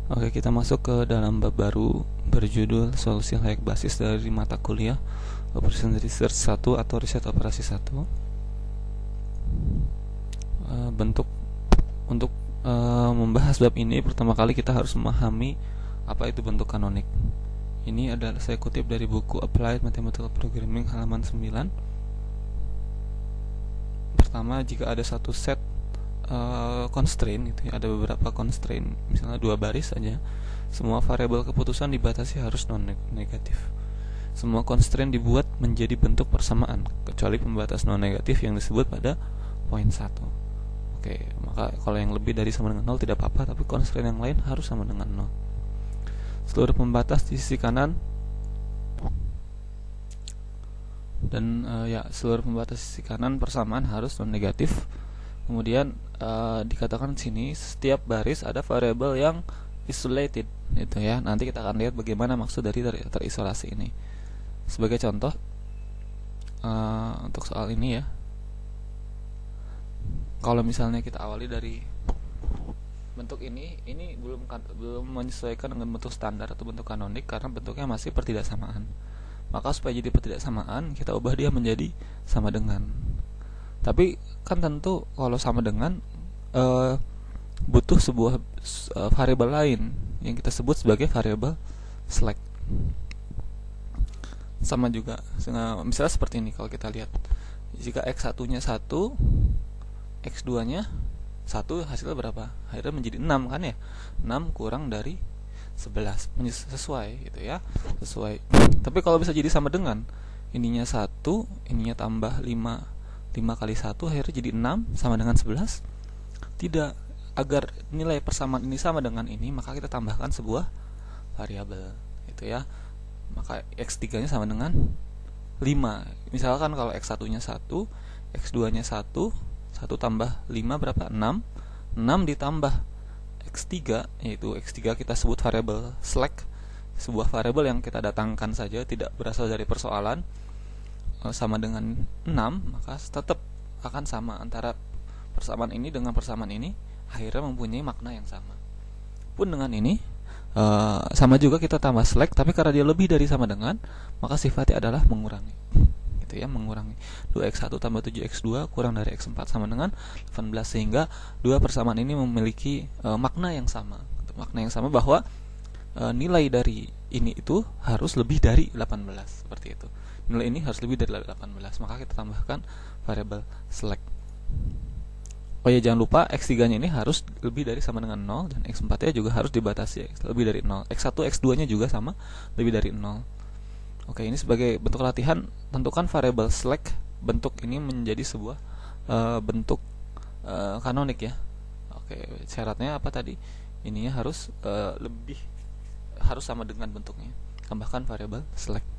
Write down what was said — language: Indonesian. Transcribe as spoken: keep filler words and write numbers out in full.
Oke, kita masuk ke dalam bab baru berjudul solusi layak basis dari mata kuliah Operation Research satu atau riset operasi satu. E, bentuk untuk e, membahas bab ini, pertama kali kita harus memahami apa itu bentuk kanonik. Ini adalah saya kutip dari buku Applied Mathematical Programming halaman sembilan. Pertama, jika ada satu set Uh, constraint itu ya, ada beberapa constraint, misalnya dua baris saja, semua variabel keputusan dibatasi harus non negatif. Semua constraint dibuat menjadi bentuk persamaan kecuali pembatas non negatif yang disebut pada poin satu. Oke, maka kalau yang lebih dari sama dengan nol tidak apa-apa, tapi constraint yang lain harus sama dengan nol. Seluruh pembatas di sisi kanan dan uh, ya seluruh pembatas di sisi kanan persamaan harus non negatif. Kemudian uh, dikatakan di sini setiap baris ada variabel yang isolated, itu ya. Nanti kita akan lihat bagaimana maksud dari ter- terisolasi ini. Sebagai contoh uh, untuk soal ini ya, kalau misalnya kita awali dari bentuk ini, ini belum belum menyesuaikan dengan bentuk standar atau bentuk kanonik karena bentuknya masih pertidaksamaan. Maka supaya jadi pertidaksamaan, kita ubah dia menjadi sama dengan. Tapi kan tentu kalau sama dengan uh, butuh sebuah uh, variabel lain yang kita sebut sebagai variabel slack. Sama juga misalnya seperti ini, kalau kita lihat jika x satu-nya satu, x dua-nya satu, hasilnya berapa? Akhirnya menjadi enam kan ya. enam kurang dari sebelas, sesuai gitu ya, sesuai. Tapi kalau bisa jadi sama dengan, ininya satu, ininya tambah lima, lima kali satu akhirnya jadi enam sama dengan sebelas. Tidak, agar nilai persamaan ini sama dengan ini, maka kita tambahkan sebuah variabel itu ya. Maka x tiga-nya sama dengan lima. Misalkan kalau x satu-nya satu, x dua-nya satu, satu tambah lima berapa? enam. enam ditambah x tiga, yaitu x tiga kita sebut variabel slack, sebuah variabel yang kita datangkan saja, tidak berasal dari persoalan, sama dengan enam, maka tetap akan sama antara persamaan ini dengan persamaan ini, akhirnya mempunyai makna yang sama. Pun dengan ini uh, sama juga kita tambah slack, tapi karena dia lebih dari sama dengan, maka sifatnya adalah mengurangi, gitu ya, mengurangi. dua x satu tambah tujuh x dua kurang dari x empat sama dengan delapan belas, sehingga dua persamaan ini memiliki uh, makna yang sama. Makna yang sama bahwa uh, nilai dari ini itu harus lebih dari delapan belas, seperti itu. Nilai ini harus lebih dari delapan belas, maka kita tambahkan variabel slack. Oh ya, jangan lupa x tiga-nya ini harus lebih dari sama dengan nol, dan x empat-nya juga harus dibatasi lebih dari nol. x satu, x dua-nya juga sama, lebih dari nol. Oke, ini sebagai bentuk latihan, tentukan variabel slack. Bentuk ini menjadi sebuah uh, bentuk uh, kanonik ya. Oke, syaratnya apa tadi? Ininya harus uh, lebih harus sama dengan bentuknya. Tambahkan variabel slack.